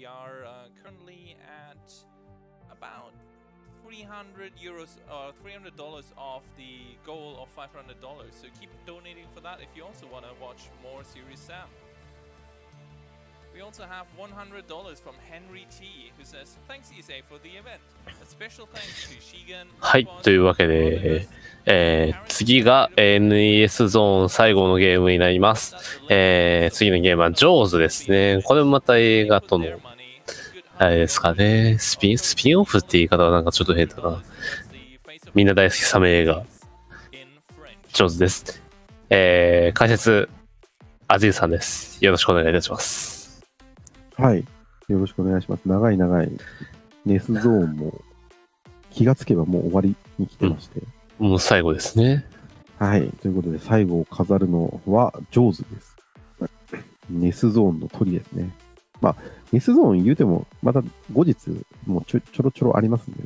we are currently at about 300 euros or $300 off the goal of $500. So keep donating for that if you also want to watch more Serious Sam. We also have $100 from Henry T, who says, Thanks Issei for the event. A special thanks to Shigen. はい、というわけで、次が NES ゾーン最後のゲームになります。次のゲームは JAWS ですね。これもまた映画との、あれですかね、スピンオフって言い方はなんかちょっと変だな。みんな大好きサメ映画、JAWS です。解説、アジーさんです。よろしくお願いいたします。 はい。よろしくお願いします。長いネスゾーンも気がつけばもう終わりに来てまして。 もう最後ですね。 はい。ということで最後を飾るのはJAWSです。ネスゾーンの鳥ですね。まあ、ネスゾーン言うてもまた後日もうちょろちょろありますんでね。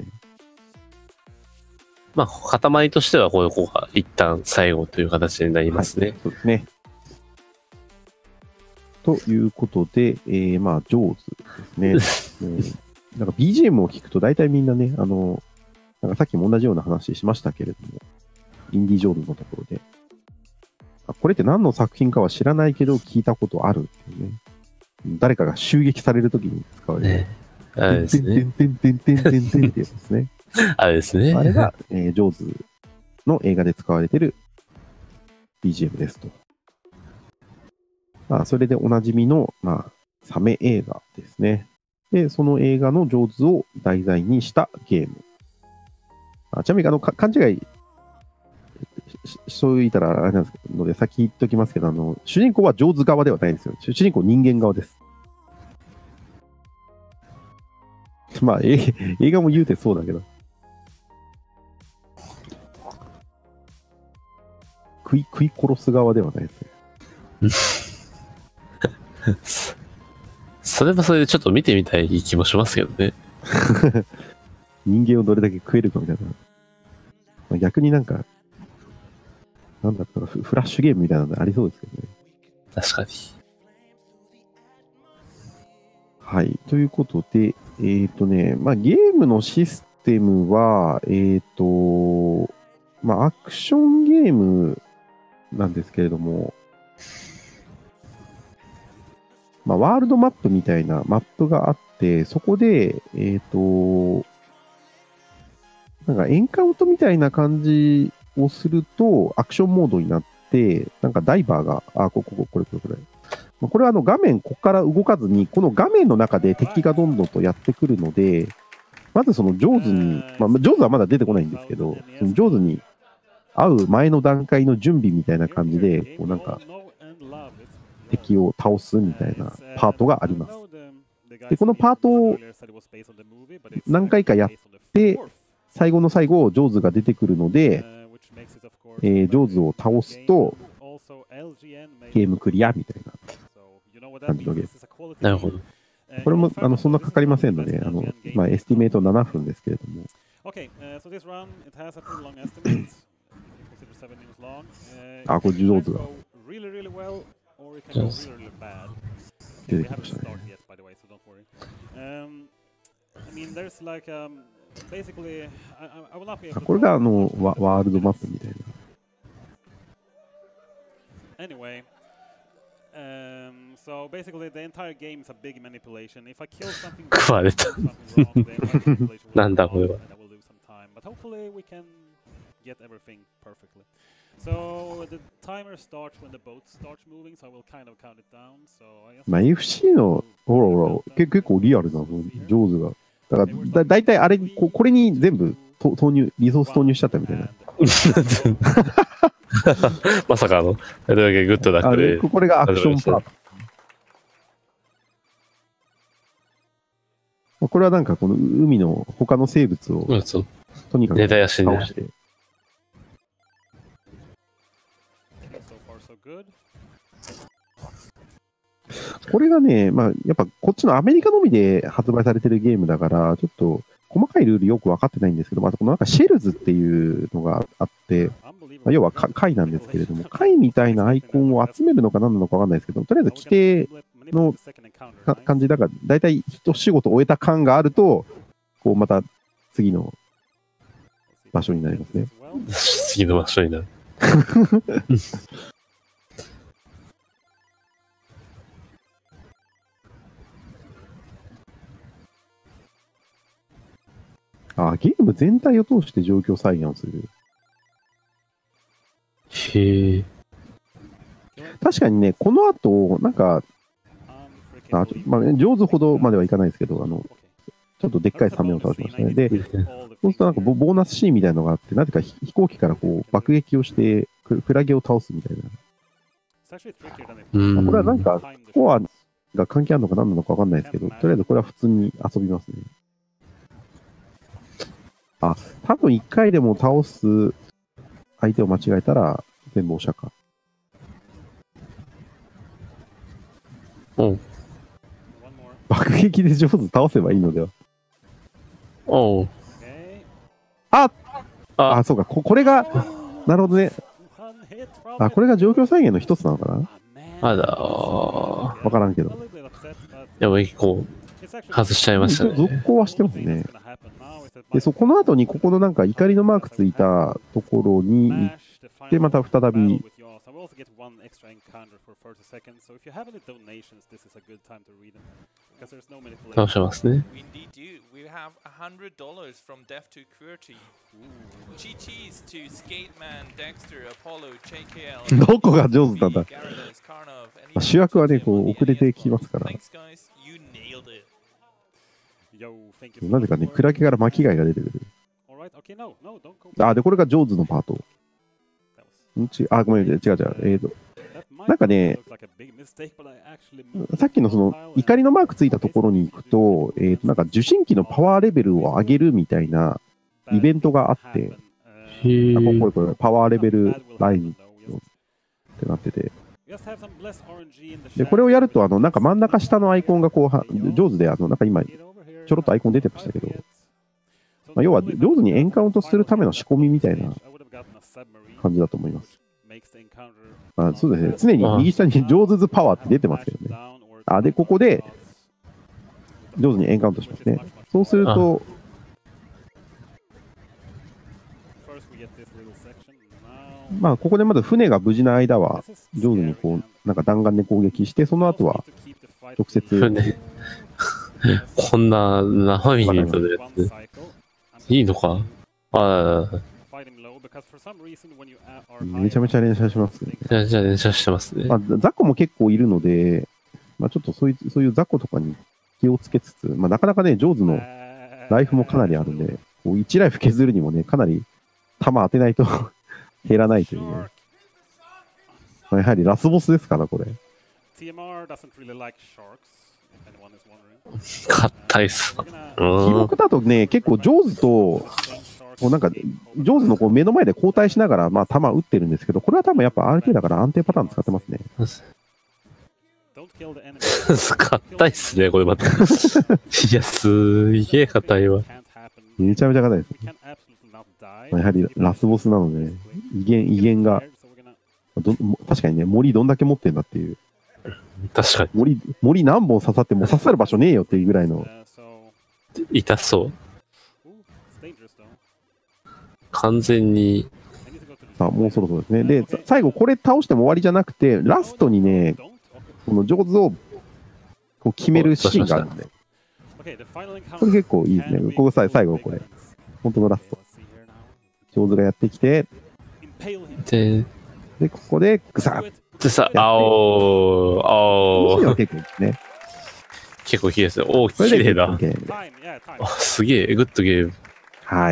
まあ、塊としてはここが一旦最後という形になりますね。 はい、そうですね。ということで、まあ、JAWS ですね。なんか BGM を聞くと大体みんなね、なんかさっきも同じような話しましたけれども、インディ・ジョーンズのところで、これって何の作品かは知らないけど聞いたことあるっていうね。誰かが襲撃されるときに使われる。 あれですね。 てんてんてんてんてんてんってやつですね。 あれですね。 あれが、JAWS の映画で使われている BGM ですと。まあ、それでおなじみの、まあ、サメ映画ですね。で、その映画のJAWSを題材にしたゲーム。ちなみに、勘違いしといたらあれなんですけど、ので、先言っときますけど、主人公はJAWS側ではないんですよ。主人公人間側です。まあ、映画も言うてそうだけど。食い殺す側ではないですね。 それはそれでちょっと見てみたい気もしますけどね。 人間をどれだけ食えるかみたいな。まあ、逆になんか、なんだったらフラッシュゲームみたいなのありそうですけどね。 確かに。 はい。ということで、まあ、ゲームのシステムは、まあ、アクションゲームなんですけれども、まあ、ワールドマップみたいなマップがあって、そこで、なんかエンカウントみたいな感じをすると、アクションモードになって、なんかダイバーが、これ。これは画面、ここから動かずに、この画面の中で敵がどんどんとやってくるので、まずそのJAWSに、まあ、JAWSはまだ出てこないんですけど、そのJAWSに会う前の段階の準備みたいな感じで、こうなんか、敵を倒すみたいなパートがあります。で、このパートを何回かやって、最後の最後、JAWSが出てくるので、JAWSを倒すと、ゲームクリアみたいな感じのゲーム。 なるほど。 これもそんなかかりませんので、まあ、エスティメート7分ですけれども。これJAWSが。出てきましたね。これがワールドマップみたいな。 Anyway, so basically the entire game is a big manipulation. If I kill something, 食われた。なんだこれは。 But hopefully we can get everything perfectly. So the timer starts when the boat starts moving, so I will kind of count it down. So I guess まあ FC のほら結構リアルなJAWSが。だからだいたいあれこれに全部リソース投入しちゃったみたいな。 まさかどれだけグッドだっけ。 これがアクションパート。これはなんかこの海の他の生物をとにかく倒して。これがね、まあ、やっぱこっちのアメリカのみで発売されてるゲームだから、ちょっと細かいルールよく分かってないんですけど、まあ、このなんかシェルズっていうのがあって、まあ、要は貝なんですけれども、貝みたいなアイコンを集めるのか何なのか分かんないですけど、とりあえず規定の感じだから、だいたい一仕事終えた感があると、こうまた次の場所になりますね。 次の場所になる。 ゲーム全体を通して状況再現をする。 へえ。 確かにね、この後、なんか、まあ、上手ほどまではいかないですけど、ちょっとでっかいサメを倒しましたね。で、そうするとなんかボーナスシーンみたいなのがあって、なぜか飛行機からこう爆撃をして、クラゲを倒すみたいな。これはなんか、スコアが関係あるのか何なのかわかんないですけど、とりあえずこれは普通に遊びますね。多分1回でも倒す相手を間違えたら全部お釈迦。 おう。 爆撃で上手倒せばいいのでは。 おう。 そうか、これが、なるほどね。これが状況再現の一つなのかな。 まだ、 わからんけど。 でもこう、外しちゃいましたね。 続行はしてますね。で、この後にここのなんか怒りのマークついたところに行って、また再び、 倒しますね。 どこが上手なんだ。主役はね、こう遅れてきますから。なぜかね、クラゲから巻き貝が出てくる。で、これが上手のパート。ごめん、違う。なんかね、さっきのその怒りのマークついたところに行くと、なんか受信機のパワーレベルを上げるみたいなイベントがあって、これパワーレベルラインってなってて、で、これをやると、なんか真ん中下のアイコンがこう、上手で、なんか今、ちょろっとアイコン出てましたけど、要は上手にエンカウントするための仕込みみたいな感じだと思います。そうですね。常に右下に上手ズパワーって出てますけどね。で、ここで、上手にエンカウントしますね。そうすると、ここでまず船が無事な間は、上手にこう、なんか弾丸で攻撃して、その後は、直接。 船。こんな生身にとるやつ。いいのか。 めちゃめちゃ連射しますね。 じゃあ連射してますね。 雑魚も結構いるので、ちょっとそういう雑魚とかに気をつけつつ、なかなかね、上手のライフもかなりあるんで、1ライフ削るにもね、かなり弾当てないと減らないというね。やはりラスボスですから、これ。 硬いっす。 記憶だとね、結構上手と、なんか、上手のこう目の前で交代しながら、弾打ってるんですけど、これは多分やっぱ RT だから安定パターン使ってますね。 硬いっすね、これまた。いや、すげえ硬いわ。 めちゃめちゃ硬いです。やはりラスボスなので、威厳が、確かにね、森どんだけ持ってんだっていう。 確かに。 森何本刺さっても刺さる場所ねえよっていうぐらいの。 痛そう。完全に。 もうそろそろですね。で、最後これ倒しても終わりじゃなくて、ラストにね、この上手をこう決めるシーンがあるんで。これ結構いいですね。ここ最後これ。本当のラスト。上手がやってきて、で、ここでグサッでさ、青。 結構いいですね。 結構綺麗ですよ。綺麗だ。すげえ、グッドゲーム。 はい。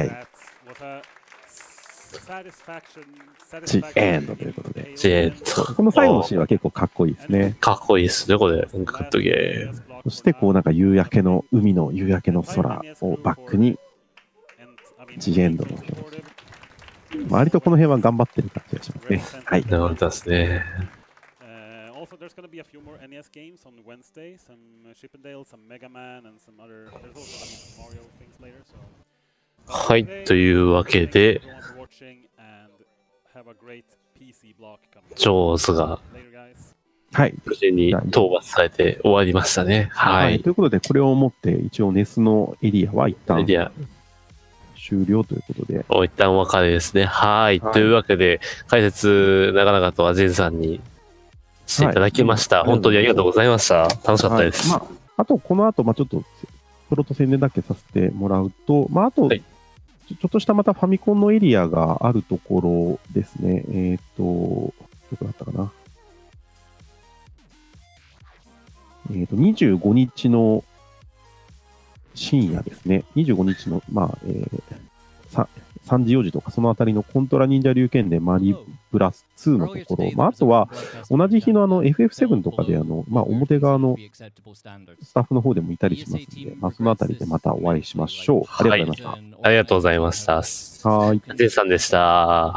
ジエンドということで。 ジエンド。 この最後のシーンは結構かっこいいですね。 かっこいいですね、これ。グッドゲーム。 そしてこうなんか海の夕焼けの空をバックに、ジエンドの表現。割とこの辺は頑張ってる感じがしますね。はい。 なるほどですね。 There's going to be a few more NES games on Wednesday, some Chippendale, some Mega Man, and some other. There's also some Mario things later. So. はい、というわけで、ジョーズがはい。 無事に討伐されて終わりましたね。はい。 ということで、これをもって一応ネスのエリアは一旦エリア終了ということで。 一旦お別れですね。はい。というわけで、解説、長々とはジェンさんにしていただきました。本当にありがとうございました。楽しかったです。 あと、この後、ちょっと、プロト宣伝だけさせてもらうと、あと、ちょっとしたまたファミコンのエリアがあるところですね。どこだったかな。25日の深夜ですね。25日の、3時4時とかそのあたりのコントラ忍者龍剣伝マリプラス2のところ、あとは同じ日のFF7 とかで表側のスタッフの方でもいたりしますので、そのあたりでまたお会いしましょう。ありがとうございました。 ありがとうございました。 はい。 ジェンさんでした。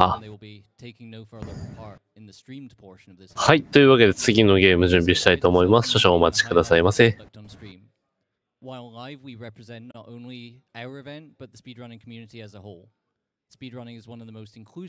はい。というわけで次のゲーム準備したいと思います。少々お待ちくださいませ。 While live, we represent not only our event, but the speedrunning community as a whole. Speedrunning is one of the most inclusive